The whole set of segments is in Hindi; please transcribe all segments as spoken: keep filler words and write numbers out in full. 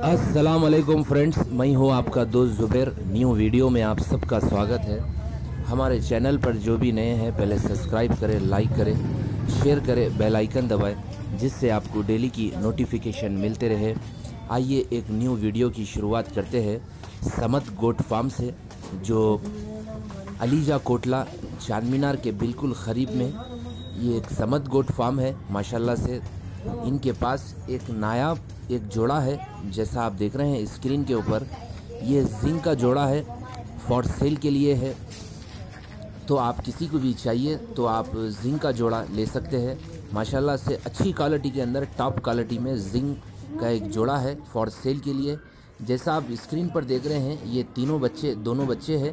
अस्सलाम वालेकुम फ्रेंड्स, मैं हूँ आपका दोस्त ज़ुबैर। न्यू वीडियो में आप सबका स्वागत है। हमारे चैनल पर जो भी नए हैं पहले सब्सक्राइब करें, लाइक करें, शेयर करें, बेल आइकन दबाएं, जिससे आपको डेली की नोटिफिकेशन मिलते रहे। आइए एक न्यू वीडियो की शुरुआत करते हैं समत गोट फार्म से, जो अलीजा कोटला चार मीनार के बिल्कुल करीब में ये एक समत गोट फार्म है। माशाल्लाह से इनके पास एक नायाब एक जोड़ा है, जैसा आप देख रहे हैं स्क्रीन के ऊपर। ये जिंक का जोड़ा है, फॉर सेल के लिए है। तो आप किसी को भी चाहिए तो आप जिंक का जोड़ा ले सकते हैं। माशाल्लाह से अच्छी क्वालिटी के अंदर टॉप क्वालिटी में जिंक का एक जोड़ा है फॉर सेल के लिए। जैसा आप स्क्रीन पर देख रहे हैं, ये तीनों बच्चे दोनों बच्चे हैं,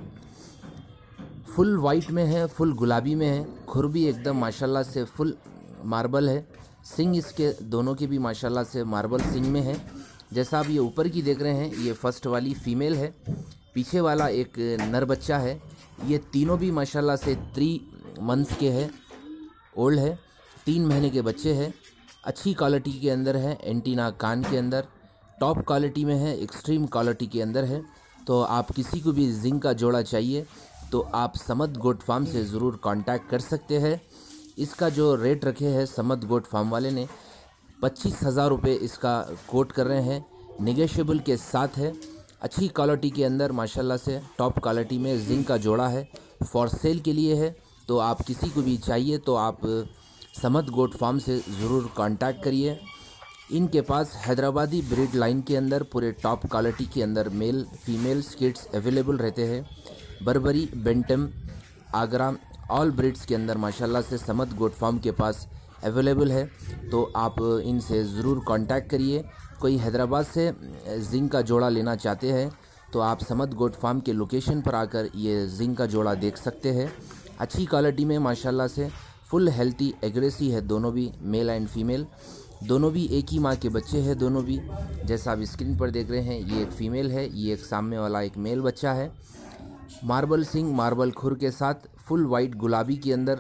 फुल वाइट में है, फुल गुलाबी में है। खुर भी एकदम माशाल्लाह से फुल मार्बल है। सिंग इसके दोनों के भी माशाल्लाह से मार्बल सिंग में है। जैसा आप ये ऊपर की देख रहे हैं, ये फर्स्ट वाली फीमेल है, पीछे वाला एक नर बच्चा है। ये तीनों भी माशाल्लाह से थ्री मंथ्स के है, ओल्ड है, तीन महीने के बच्चे हैं। अच्छी क्वालिटी के अंदर है, एंटीना कान के अंदर टॉप क्वालिटी में है, एक्सट्रीम क्वालिटी के अंदर है। तो आप किसी को भी जिंक का जोड़ा चाहिए तो आप समत गोट फार्म से ज़रूर कांटेक्ट कर सकते हैं। इसका जो रेट रखे हैं समत गोट फार्म वाले ने पच्चीस हज़ार रुपये इसका कोट कर रहे हैं, निगेशियबल के साथ है। अच्छी क्वालिटी के अंदर माशाल्लाह से टॉप क्वालिटी में जिंक का जोड़ा है, फॉर सेल के लिए है। तो आप किसी को भी चाहिए तो आप समत गोट फार्म से ज़रूर कांटेक्ट करिए। इनके पास हैदराबादी ब्रीड लाइन के अंदर पूरे टॉप क्वालिटी के अंदर मेल फीमेल किड्स अवेलेबल रहते हैं। Barbari, bantam, Agra all breeds के अंदर माशाल्लाह से समत गोट फार्म के पास अवेलेबल है। तो आप इनसे ज़रूर कांटेक्ट करिए। कोई हैदराबाद से जिंक का जोड़ा लेना चाहते हैं तो आप समत गोट फार्म के लोकेशन पर आकर ये जिंक का जोड़ा देख सकते हैं। अच्छी क्वालिटी में माशाल्लाह से फुल हेल्थी एग्रेसिव है, दोनों भी मेल एंड फीमेल, दोनों भी एक ही माँ के बच्चे हैं दोनों भी। जैसा आप स्क्रीन पर देख रहे हैं, ये एक फ़ीमेल है, ये एक सामने वाला एक मेल बच्चा है। मार्बल सिंग, मार्बल खुर के साथ फुल वाइट गुलाबी के अंदर।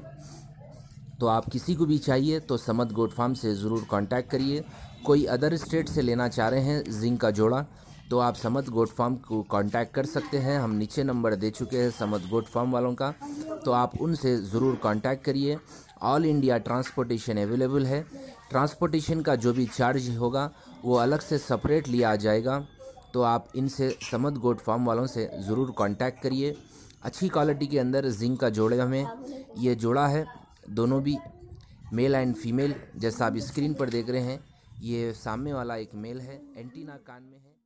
तो आप किसी को भी चाहिए तो समत गोट फार्म से ज़रूर कांटेक्ट करिए। कोई अदर स्टेट से लेना चाह रहे हैं जिंक का जोड़ा तो आप समत गोट फार्म को कांटेक्ट कर सकते हैं। हम नीचे नंबर दे चुके हैं समत गोट फार्म वालों का, तो आप उनसे ज़रूर कांटेक्ट करिए। ऑल इंडिया ट्रांसपोर्टेशन अवेलेबल है। ट्रांसपोर्टेशन का जो भी चार्ज होगा वो अलग से सेपरेट लिया जाएगा। तो आप इनसे समत गोट फार्म वालों से ज़रूर कांटेक्ट करिए। अच्छी क्वालिटी के अंदर जिंक का जोड़े हमें ये जोड़ा है, दोनों भी मेल एंड फीमेल। जैसा आप स्क्रीन पर देख रहे हैं, ये सामने वाला एक मेल है, एंटीना कान में है।